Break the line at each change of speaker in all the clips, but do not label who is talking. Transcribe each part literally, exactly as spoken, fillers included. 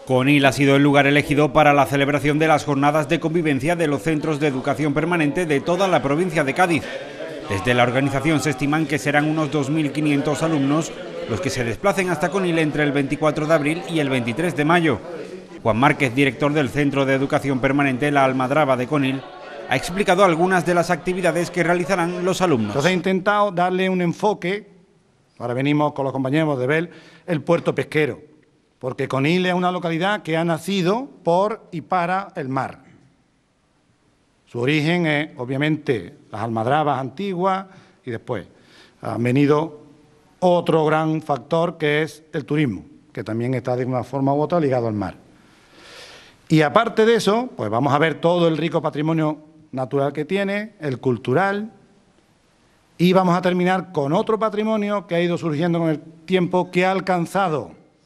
Conil ha sido el lugar elegido para la celebración de las jornadas de convivencia de los centros de educación permanente de toda la provincia de Cádiz. Desde la organización se estiman que serán unos dos mil quinientos alumnos los que se desplacen hasta Conil entre el veinticuatro de abril y el veintitrés de mayo. Juan Márquez, director del Centro de Educación Permanente La Almadraba de Conil, ha explicado algunas de las actividades que realizarán los alumnos.
Entonces he intentado darle un enfoque, ahora venimos con los compañeros de ver el puerto pesquero, porque Conil es una localidad que ha nacido por y para el mar. Su origen es, obviamente, las almadrabas antiguas y después han venido otro gran factor que es el turismo, que también está de una forma u otra ligado al mar. Y aparte de eso, pues vamos a ver todo el rico patrimonio natural que tiene, el cultural, y vamos a terminar con otro patrimonio que ha ido surgiendo con el tiempo, que ha alcanzado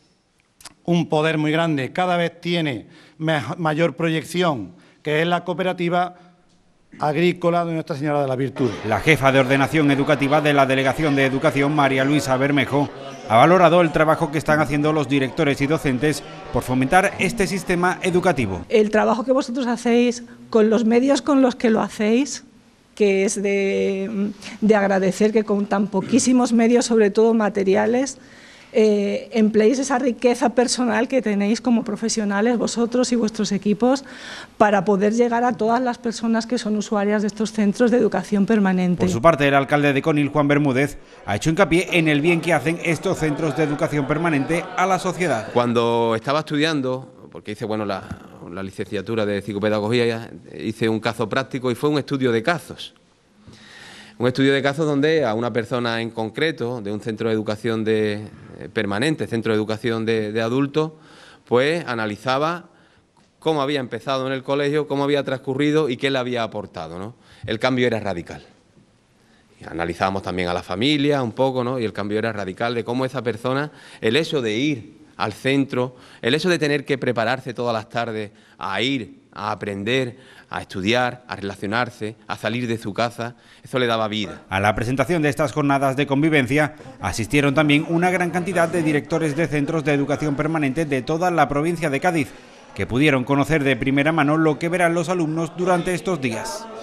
un poder muy grande, cada vez tiene mayor proyección, que es la cooperativa agrícola de Nuestra Señora de la Virtud.
La jefa de ordenación educativa de la Delegación de Educación, María Luisa Bermejo, ha valorado el trabajo que están haciendo los directores y docentes por fomentar este sistema educativo.
El trabajo que vosotros hacéis con los medios con los que lo hacéis, que es de, de agradecer que con tan poquísimos medios, sobre todo materiales, Eh, empleéis esa riqueza personal que tenéis como profesionales vosotros y vuestros equipos para poder llegar a todas las personas que son usuarias de estos centros de educación permanente.
Por su parte, el alcalde de Conil, Juan Bermúdez, ha hecho hincapié en el bien que hacen estos centros de educación permanente a la sociedad.
Cuando estaba estudiando, porque hice bueno la, la licenciatura de psicopedagogía, hice un caso práctico y fue un estudio de casos. Un estudio de casos donde a una persona en concreto, de un centro de educación de, eh, permanente, centro de educación de, de adultos, pues analizaba cómo había empezado en el colegio, cómo había transcurrido y qué le había aportado, ¿no? El cambio era radical. Y analizábamos también a la familia un poco, ¿no? Y el cambio era radical de cómo esa persona, el hecho de ir al centro, el hecho de tener que prepararse todas las tardes a ir, a aprender, a estudiar, a relacionarse, a salir de su casa, eso le daba vida.
A la presentación de estas jornadas de convivencia asistieron también una gran cantidad de directores de centros de educación permanente de toda la provincia de Cádiz, que pudieron conocer de primera mano lo que verán los alumnos durante estos días.